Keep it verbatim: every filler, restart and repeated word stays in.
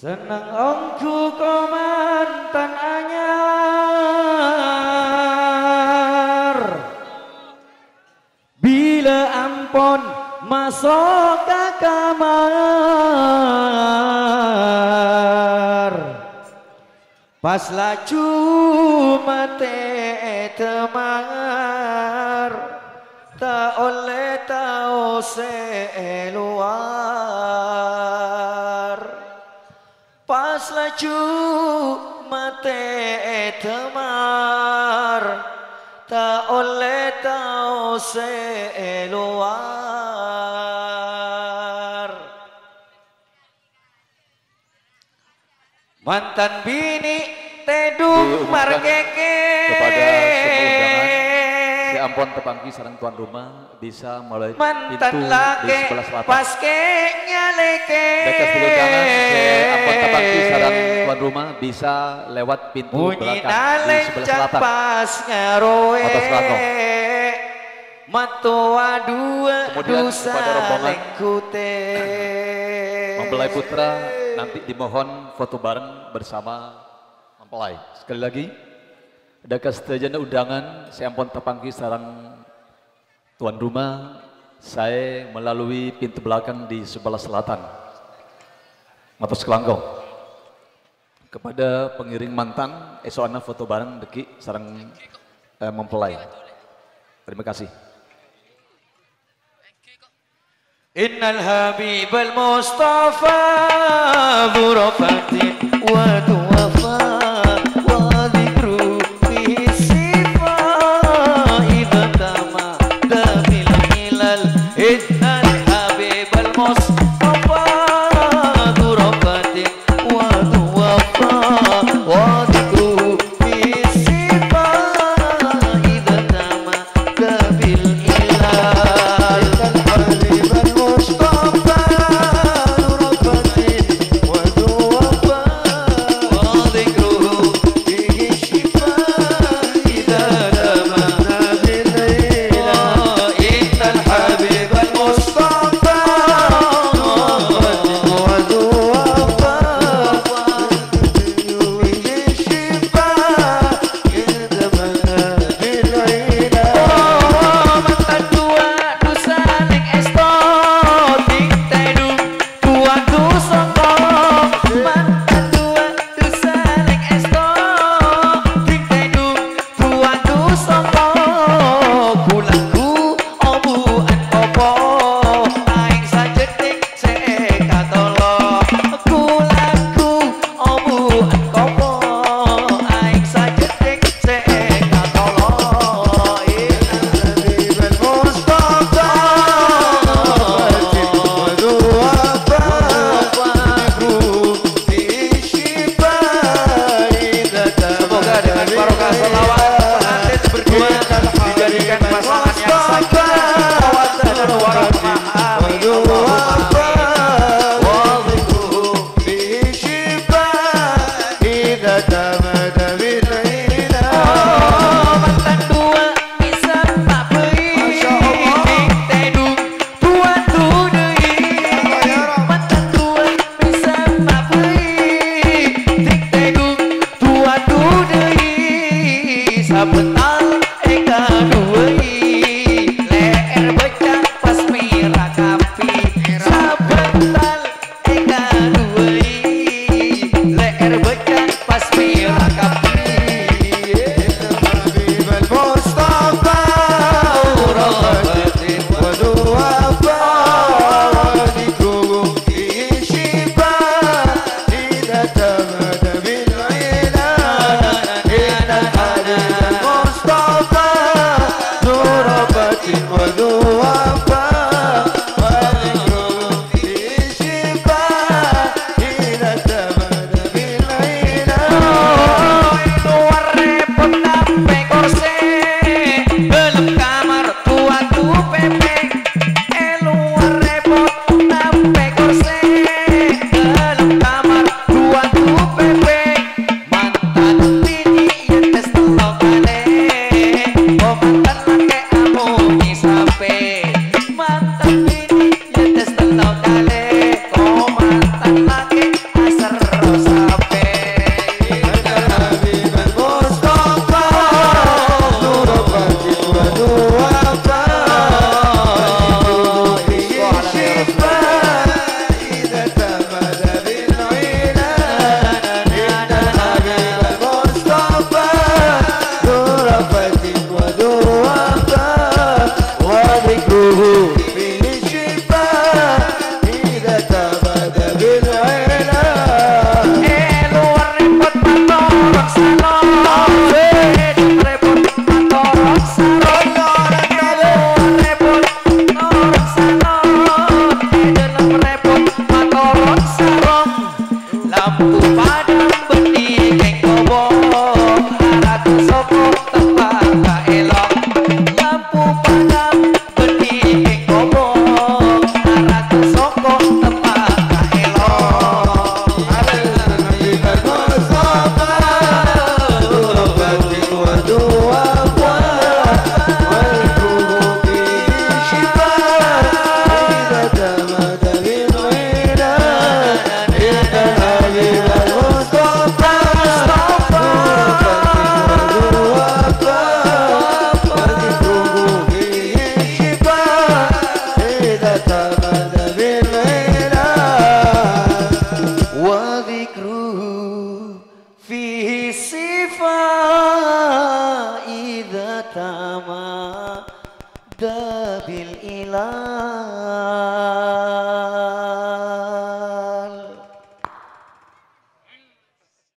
Senang ongku kau mantan anyar, bila ampun masuk ke kamar, pas laju mate temar, tak oleh tahu seluar. Pas laju mate temar, tak oleh tahu seluar. Mantan bini tedung markeke kepada semua undangan si ampun tepangki sareng tuan rumah bisa mulai pintu di sebelah selatan. Paske nyaleke Dekat sepuluh undangan si ampun tepangki sareng tuan rumah bisa lewat pintu belakang di sebelah selatan. Pas ngaroe Atas selatan. matua dua Kemudian kepada rombongan kute mempelai putra nanti dimohon foto bareng bersama mempelai. Sekali lagi ada kesetujuan undangan saya ampun tepangki sarang tuan rumah, saya melalui pintu belakang di sebelah selatan matos kelangkong. Kepada pengiring mantan esokana foto bareng deki sarang eh, mempelai. Terima kasih. Innal habibal mustafa burafatin wa tuwafa wa dhikru fihi sifa idha tama damil hilal. Innal habibal mustafa burafatin wa tuwafa wa dhikru fihi sifa idha tama damil hilal. lampu padam bening keng kobong aratu Sokoh tepat ka elok lampu padam bening keng kobong aratu Sokoh tepat ka elok Alhamdulillah Mustafa Tuattuh wa duwafa wal kubuki shifa idza tamada bil wida idza habib al Mustafa Tuattuh wa duwafa wal kubuki shifa idza tamada bil wida wa dzikruhu fihi sifa idza tamada bil ilah